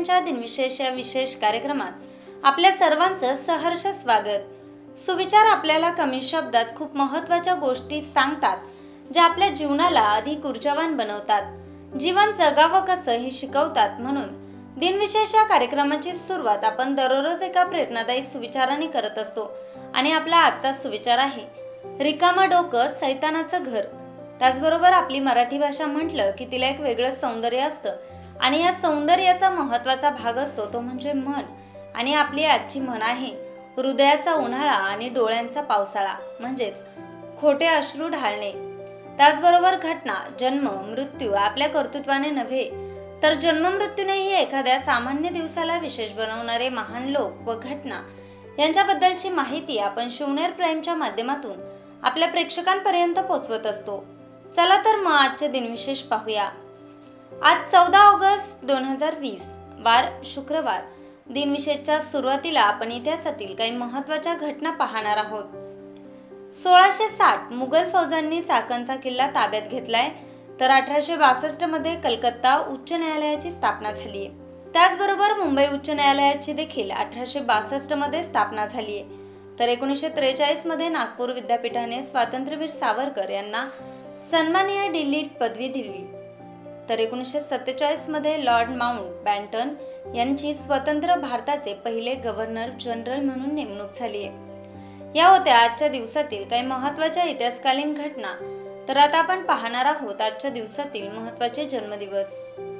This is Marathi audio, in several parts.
प्राईमच्या दिनविशेष या विशेष कार्यक्रमात आपल्या सर्वांचं सहर्ष स्वागत। सुविचार आपल्याला कमी शब्दात खूप महत्त्वाच्या गोष्टी सांगतात, ज्या आपल्या जीवनाला अधिक ऊर्जावान बनवतात, जीवन जगावं कसं हे शिकवतात। म्हणून दिनविशेष या कार्यक्रमाची सुरुवात आपण दररोज एका प्रेरणादायी सुविचाराने करत असतो आणि आपला आजचा सुविचार आहे, रिकामं डोकं सैतानाचं घर। त्याचबरोबर आपली मराठी भाषा म्हटलं की तिला एक वेगळं सौंदर्य असतं आणि या सौंदर्याचा महत्त्वाचा भाग असतो तो म्हणजे मन। आणि आपली आजची म्हण आहे, हृदयाचा उन्हाळा आणि डोळ्यांचा पावसाळा म्हणजेच खोटे अश्रू ढाळणे। त्याचबरोबर घटना, जन्म, मृत्यू आपल्या कर्तृत्वाने नव्हे तर जन्म मृत्यूनेही एखाद्या सामान्य दिवसाला विशेष बनवणारे महान लोक व घटना यांच्याबद्दलची माहिती आपण शिवनेर प्राईमच्या माध्यमातून आपल्या प्रेक्षकांपर्यंत पोहोचवत असतो। चला तर मग आजचे दिनविशेष पाहूया। आज 14 ऑगस्ट 2020 वार शुक्रवार। दिनविशेषच्या सुरुवातीला आपण इतिहासातील काही महत्त्वाच्या घटना पाहणार आहोत। 1660 मुघल फौजांनी चाकणचा किल्ला ताब्यात घेतलाय, तर 1862 मध्ये कलकत्ता उच्च न्यायालयाची स्थापना झाली। त्याचबरोबर मुंबई उच्च न्यायालयाची देखील 1862 मध्ये स्थापना झाली। तर 1943 मध्ये नागपूर विद्यापीठाने स्वातंत्र्यवीर सावरकर यांना सन्माननीय डी.लिट पदवी दिली। तर 1947 मध्ये लॉर्ड माउंट बॅटन यांची स्वतंत्र भारताचे पहिले गव्हर्नर जनरल म्हणून नेमणूक झाली आहे। या होत्या आजच्या दिवसातील काही महत्त्वाच्या इतिहासकालीन घटना। तर आता आपण पाहणार आहोत आजच्या दिवसातील महत्त्वाचे जन्मदिवस।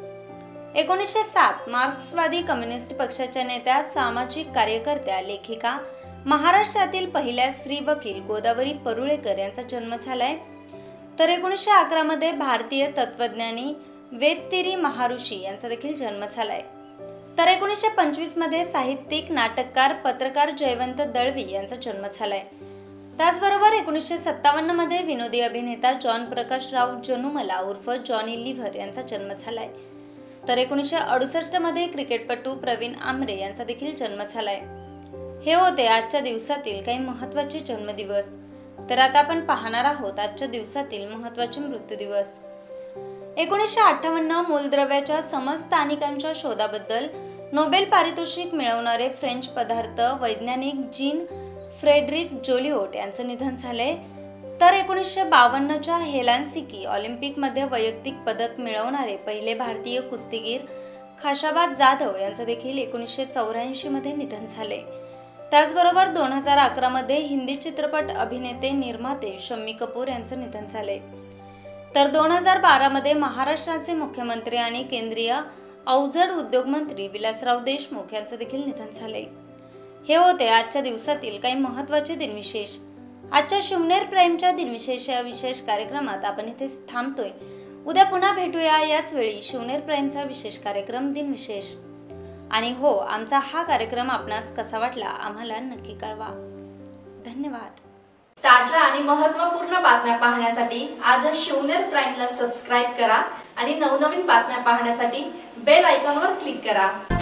1907 मार्क्सवादी कम्युनिस्ट पक्षाच्या नेत्या, सामाजिक कार्यकर्त्या, लेखिका, महाराष्ट्रातील पहिल्या स्त्री वकील गोदावरी परुळेकर यांचा जन्म झालाय। तर 1911 मध्ये भारतीय तत्वज्ञानी वेदतिरी महर्षी यांचा देखील जन्म झालाय। तर 1925 मध्ये साहित्यिक, नाटककार, पत्रकार जयवंत दळवी यांचा जन्म झालाय। त्याचबरोबर 1957 मध्ये विनोदी अभिनेता जॉन प्रकाशराव जनुमला उर्फ जॉनी लिव्हर यांचा जन्म झालाय। तर 1968 मध्ये क्रिकेटपटू प्रवीण आमरे यांचा देखील जन्म झालाय। हे होते आजच्या दिवसातील काही महत्त्वाचे जन्मदिवस। तर आता आपण पाहणार आहोत आजच्या दिवसातील महत्त्वाचे मृत्यूदिवस। 1958 मूलद्रव्याच्या समस्थानिकांच्या शोधाबद्दल नोबेल पारितोषिक मिळवणारे फ्रेंच पदार्थ वैज्ञानिक जीन फ्रेडरिक जोलिओट यांचं निधन झाले। तर 1952च्या हेलसिंकी ऑलिम्पिकमध्ये वैयक्तिक पदक मिळवणारे पहिले भारतीय कुस्तीगीर खाशाबाद जाधव यांचं देखील 1984 मध्ये निधन झाले। त्याचबरोबर 2011 मध्ये हिंदी चित्रपट अभिनेते, निर्माते शम्मी कपूर यांचं निधन झाले। तर 2012 मध्ये महाराष्ट्राचे मुख्यमंत्री आणि केंद्रीय अवजड उद्योग मंत्री विलासराव देशमुख यांचं देखील निधन झाले। हे होते आजच्या दिवसातील काही महत्त्वाचे दिनविशेष। आजच्या शिवनेर प्राईमच्या दिनविशेष या विशेष कार्यक्रमात आपण इथे थांबतोय। उद्या पुन्हा भेटूया याच वेळी शिवनेर प्राईमचा विशेष कार्यक्रम दिनविशेष। आणि हो, आमचा हा कार्यक्रम आपणास कसा वाटला आम्हाला नक्की कळवा। धन्यवाद। ताज्या आणि महत्त्वपूर्ण बातम्या पाहण्यासाठी आज शिवनेर प्राईमला सबस्क्राइब करा आणि नवनवीन बातम्या पाहण्यासाठी बेल आयकॉनवर क्लिक करा।